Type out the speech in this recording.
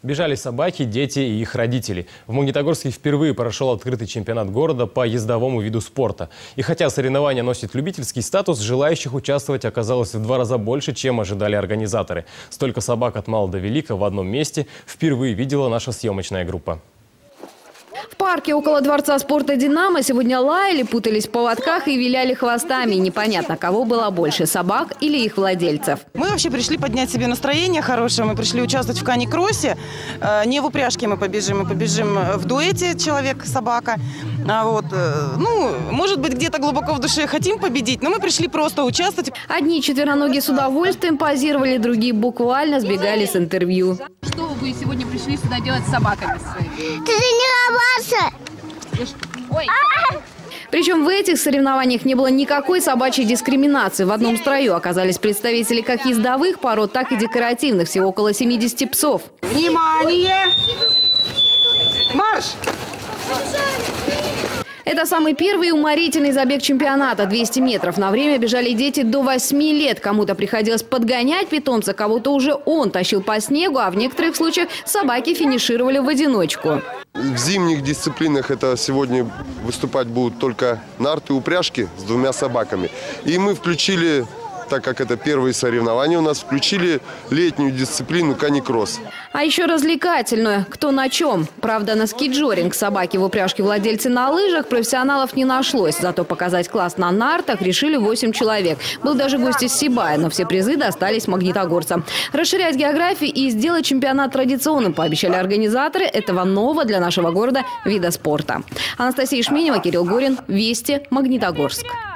Бежали собаки, дети и их родители. В Магнитогорске впервые прошел открытый чемпионат города по ездовому виду спорта. И хотя соревнования носят любительский статус, желающих участвовать оказалось в 2 раза больше, чем ожидали организаторы. Столько собак от мала до велика в одном месте впервые видела наша съемочная группа. В парке около Дворца спорта «Динамо» сегодня лаяли, путались в поводках и виляли хвостами. Непонятно, кого было больше – собак или их владельцев. Мы вообще пришли поднять себе настроение хорошее. Мы пришли участвовать в кани-кроссе. Не в упряжке мы побежим в дуэте человек-собака. Может быть, где-то глубоко в душе хотим победить, но мы пришли просто участвовать. Одни четвероногие с удовольствием позировали, другие буквально сбегали с интервью. Что вы сегодня пришли сюда делать с собаками своими? Тренироваться! Ой. Причем в этих соревнованиях не было никакой собачьей дискриминации. В одном строю оказались представители как ездовых пород, так и декоративных, всего около 70 псов. Внимание! Марш! Это самый первый уморительный забег чемпионата. 200 метров. На время бежали дети до 8 лет. Кому-то приходилось подгонять питомца, кого-то уже он тащил по снегу, а в некоторых случаях собаки финишировали в одиночку. В зимних дисциплинах это сегодня выступать будут только нарты и упряжки с 2 собаками. И мы включили, так как это первые соревнования у нас, включили летнюю дисциплину кани-кросс. А еще развлекательную. Кто на чем. Правда, на скейджоринг собаки в упряжке владельцы на лыжах профессионалов не нашлось. Зато показать класс на нартах решили 8 человек. Был даже гость из Сибая, но все призы достались магнитогорцам. Расширять географию и сделать чемпионат традиционным пообещали организаторы этого нового для нашего города вида спорта. Анастасия Шменева, Кирилл Горин. Вести. Магнитогорск.